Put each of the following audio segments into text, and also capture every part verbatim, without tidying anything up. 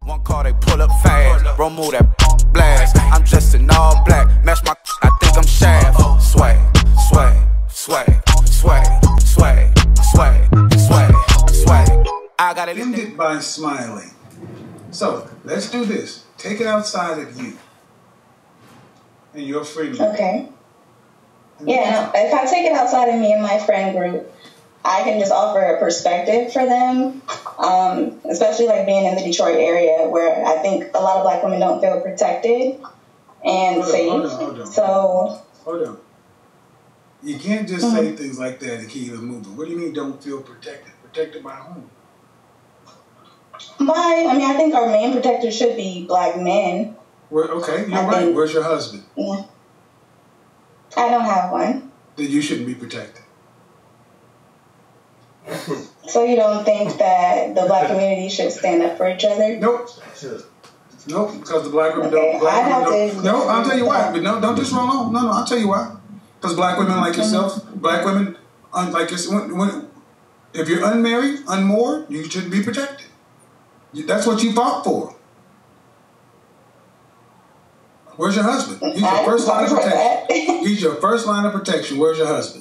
One car they pull up fast, remove that blast. I'm dressed in all black, match my I think I'm Shaft. Swag, swag, swag, swag, swag, swag, swag, swag. I got it. End it by smiling. So let's do this. Take it outside of you and your friend group. Okay. Yeah, if I take it outside of me and my friend group, I can just offer a perspective for them, um, especially like being in the Detroit area where I think a lot of black women don't feel protected and hold safe. On, hold on, hold on. So, hold on. You can't just mm-hmm. say things like that and keep it moving. What do you mean don't feel protected? Protected by whom? By, I mean, I think our main protector should be black men. Where, okay, you're I right. Think, Where's your husband? Yeah. I don't have one. Then you shouldn't be protected. So you don't think that the black community should stand up for each other? Nope. Nope, because the black women okay. don't. Black women don't. No, I'll tell you why. But no, don't just roll on. No, no, I'll tell you why. Because black women like yourself, mm-hmm. black women un, like yourself, when, when, if you're unmarried, unmoored, you should be protected. That's what you fought for. Where's your husband? He's your first line of protection. He's your first line of protection. Where's your husband?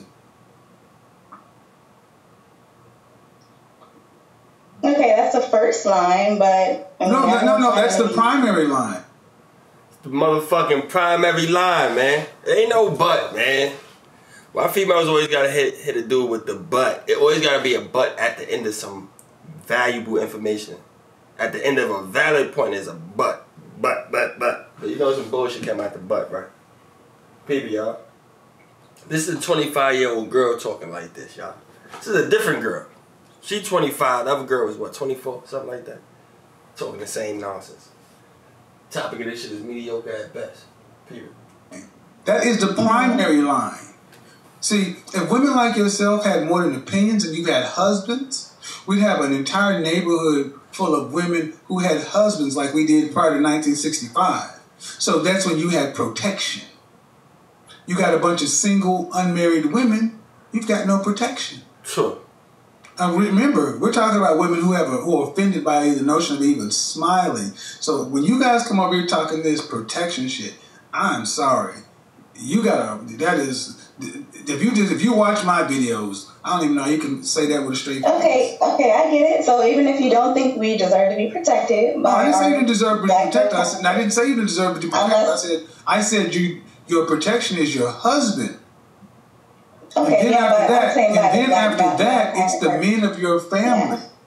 Okay, that's the first line, but... I mean, no, no, no, no, that's the primary line. It's the motherfucking primary line, man. There ain't no but, man. Why females always gotta hit, hit a dude with the but? It always gotta be a but at the end of some valuable information. At the end of a valid point is a but. But, but, but. But you know some bullshit came out the butt, right? People, y'all. This is a twenty-five-year-old girl talking like this, y'all. This is a different girl. She twenty-five. The other girl was, what, twenty-four? Something like that. Talking the same nonsense. Topic of this shit is mediocre at best. Period. That is the primary line. See, if women like yourself had more than opinions and you had husbands, we'd have an entire neighborhood full of women who had husbands like we did prior to nineteen sixty-five. So that's when you had protection. You got a bunch of single, unmarried women, you've got no protection. Sure. And remember, we're talking about women who have a, who are offended by the notion of even smiling. So when you guys come over here talking this protection shit, I'm sorry. You gotta, that is, if you just, if you watch my videos, I don't even know, you can say that with a straight face. Okay, okay, I get it. So even if you don't think we deserve to be protected, no, I didn't say you didn't deserve to be protected. I, said, I didn't say you didn't deserve to be protected. I said, I said you, your protection is your husband. Okay, and then yeah, after that, and that, then that, after that, that, that it's the men of your family. Yeah.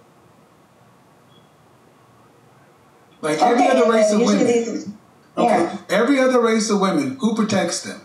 Like every okay, other race of women. These, okay, yeah. Every other race of women, who protects them?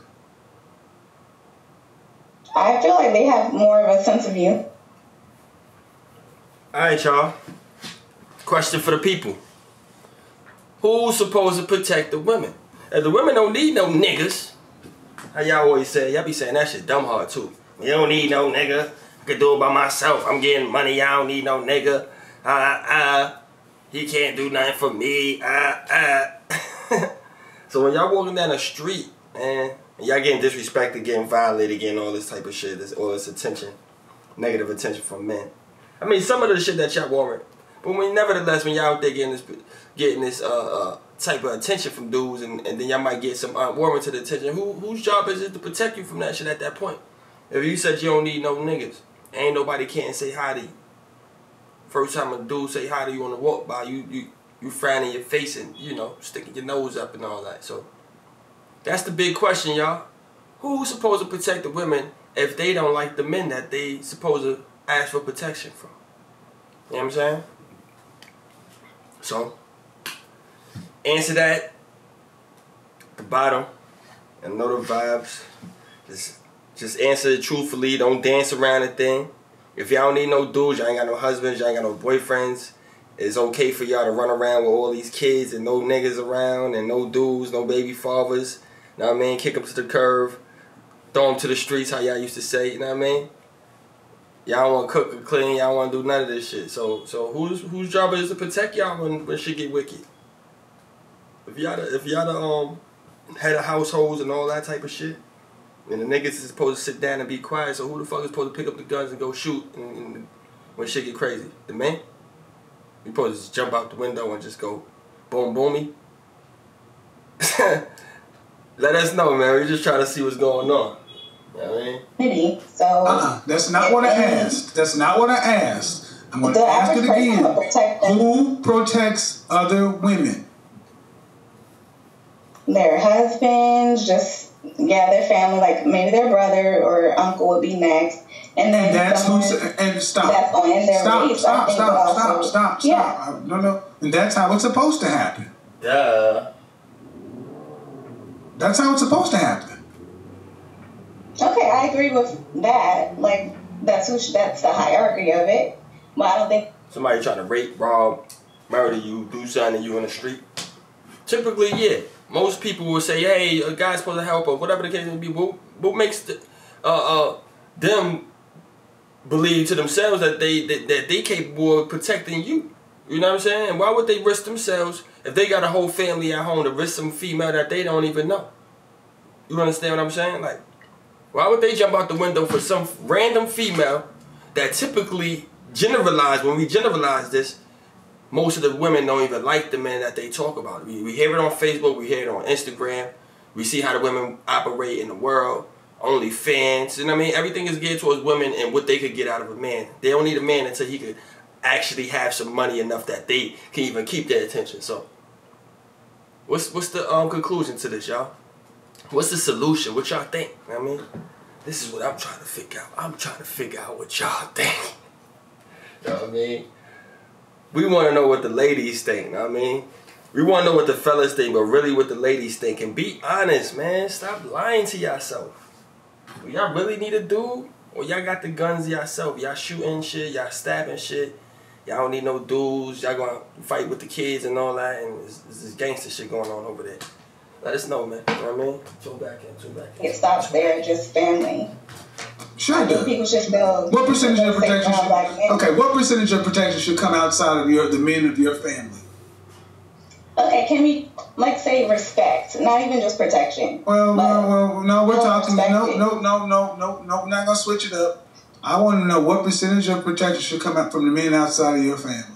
I feel like they have more of a sense of you. Alright, y'all. Question for the people. Who's supposed to protect the women? If the women don't need no niggas, how y'all always say, y'all be saying that shit dumb hard too. You don't need no nigga. I can do it by myself. I'm getting money. I don't need no nigga. Ah, ah. He can't do nothing for me. Ah, ah. So when y'all walking down the street, man, and y'all getting disrespected, getting violated, getting all this type of shit, this, all this attention, negative attention from men. I mean, some of the shit that y'all warrant. But when, nevertheless, when y'all out there getting this, getting this uh, uh, type of attention from dudes, and, and then y'all might get some unwarranted attention, who, whose job is it to protect you from that shit at that point? If you said you don't need no niggas, ain't nobody can't say hi to you. First time a dude say hi to you on the walk by, you, you, you frowning your face and, you know, sticking your nose up and all that. So that's the big question, y'all. Who's supposed to protect the women if they don't like the men that they supposed to ask for protection from? You know what I'm saying? So, answer that at the bottom and know the vibes. Just, just answer it truthfully. Don't dance around the thing. If y'all don't need no dudes, y'all ain't got no husbands, y'all ain't got no boyfriends, it's okay for y'all to run around with all these kids and no niggas around and no dudes, no baby fathers. You know what I mean? Kick them to the curb. Throw them to the streets, how y'all used to say. You know what I mean? Y'all want to cook or clean. Y'all want to do none of this shit. So, so whose whose job is to protect y'all when when shit get wicked? If y'all if y'all the um head of households and all that type of shit, and the niggas is supposed to sit down and be quiet. So who the fuck is supposed to pick up the guns and go shoot and, and when shit get crazy? The man? You supposed to just jump out the window and just go boom boomy? Let us know, man. We just trying to see what's going on. You know what I mean? Maybe. So uh-uh. That's not what I asked. That's not what I asked. I'm going to ask it again. Protect Who protects other women? Their husbands, just yeah, their family, like maybe their brother or uncle would be next. And then And that's someone who's and stop. that's on in their Stop, race, stop, I think stop, also- stop, stop, stop. Yeah. Uh, No, no. And that's how it's supposed to happen. Duh. That's how it's supposed to happen. Okay, I agree with that. Like that's who that's the hierarchy of it. But I don't think Somebody trying to rape, rob, murder you, do something to you in the street. Typically, yeah. Most people will say, hey, a guy's supposed to help or whatever the case may be. What, what makes the, uh, uh, them believe to themselves that they that, that they capable of protecting you? You know what I'm saying? Why would they risk themselves if they got a whole family at home to risk some female that they don't even know? You understand what I'm saying? Like, why would they jump out the window for some random female that typically generalize, when we generalize this, most of the women don't even like the men that they talk about. We, we hear it on Facebook, we hear it on Instagram, we see how the women operate in the world, OnlyFans, you know what I mean? Everything is geared towards women and what they could get out of a man. They don't need a man until he could actually have some money enough that they can even keep their attention. So, what's what's the um conclusion to this, y'all? What's the solution? What y'all think? You know what I mean? This is what I'm trying to figure out. I'm trying to figure out what y'all think. You know what I mean? We want to know what the ladies think, you know what I mean? We want to know what the fellas think, but really what the ladies think. And be honest, man. Stop lying to yourself. Y'all really need a dude? Or y'all got the guns yourself? Y'all shooting shit, y'all stabbing shit. Y'all don't need no dudes. Y'all gonna fight with the kids and all that. And there's this gangster shit going on over there. Let us know, man. You know what I mean? Tune back in, tune back in. it stops there, just family. Sure I it think does. people should still. What percentage of still protection say should, black men. okay, what percentage of protection should come outside of your the men of your family? Okay, can we like say respect, not even just protection? Well, but no, well, no, we're well talking. No, respected. no, no, no, no, no. We're not gonna switch it up. I want to know what percentage of protection should come out from the men outside of your family.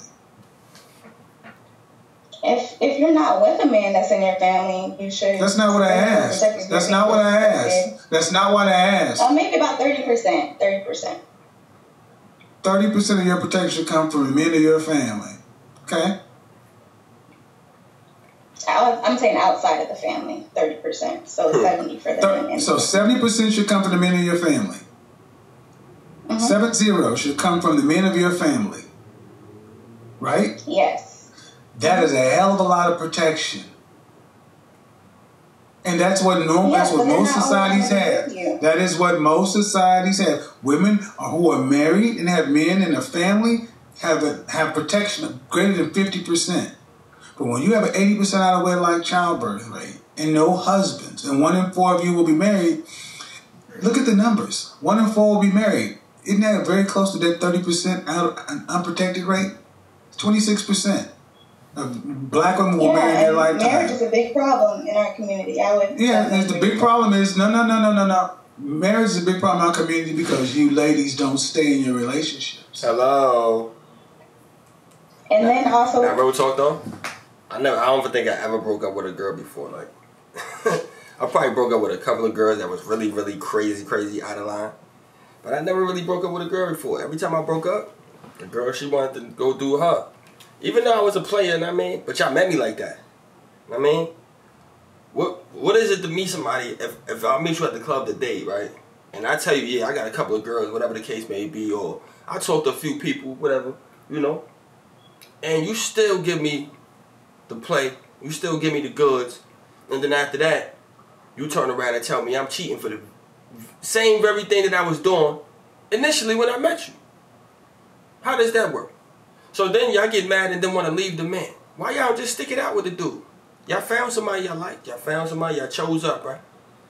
If if you're not with a man that's in your family, you should. That's not what I asked. protect your That's not what I protected. asked. That's not what I asked. Uh, maybe about thirty percent. Thirty percent. Thirty percent of your protection should come from the men of your family. Okay. I'm saying outside of the family, thirty percent. So seventy for the men. So seventy percent should come from the men of your family. Mhm. Seven zero should come from the men of your family. Right? Yes. That is a hell of a lot of protection. And that's what normal, Yeah, that's what but they're most not societies always have. with you. That is what most societies have. Women are, who are married and have men in a family have a, have protection of greater than fifty percent. But when you have an eighty percent out of wedlock childbirth rate and no husbands, and one in four of you will be married, look at the numbers. One in four will be married. Isn't that very close to that thirty percent out unprotected rate? twenty-six percent. Black women will Yeah, marry in their and lifetime. marriage is a big problem in our community. I would. Yeah, and definitely the big agree. problem is no, no, no, no, no, no. Marriage is a big problem in our community because you ladies don't stay in your relationships. Hello. And then also, Now, real talk though, I never. I don't even think I ever broke up with a girl before. Like, I probably broke up with a couple of girls that was really, really crazy, crazy out of line. But I never really broke up with a girl before. Every time I broke up, the girl she wanted to go do her. Even though I was a player, you know what I mean? But y'all met me like that. You know what I mean? What What is it to meet somebody, if, if I meet you at the club today, right? And I tell you, yeah, I got a couple of girls, whatever the case may be, or I talked to a few people, whatever, you know? And you still give me the play, you still give me the goods, and then after that, you turn around and tell me I'm cheating for the same very thing that I was doing initially when I met you. How does that work? So then y'all get mad and then want to leave the man. Why y'all just stick it out with the dude? Y'all found somebody y'all like. Y'all found somebody y'all chose up, right?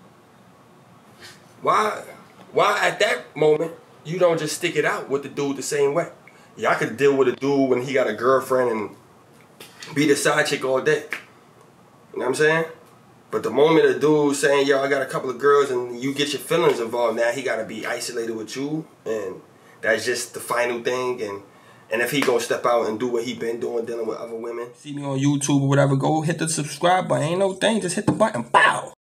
Why, why at that moment you don't just stick it out with the dude the same way? Y'all could deal with a dude when he got a girlfriend and be the side chick all day. You know what I'm saying? But the moment a dude saying, yo, I got a couple of girls and you get your feelings involved, now he got to be isolated with you. And that's just the final thing. And And if he gonna step out and do what he been doing, dealing with other women, see me on YouTube or whatever, go hit the subscribe button. Ain't no thing, just hit the button. Bow!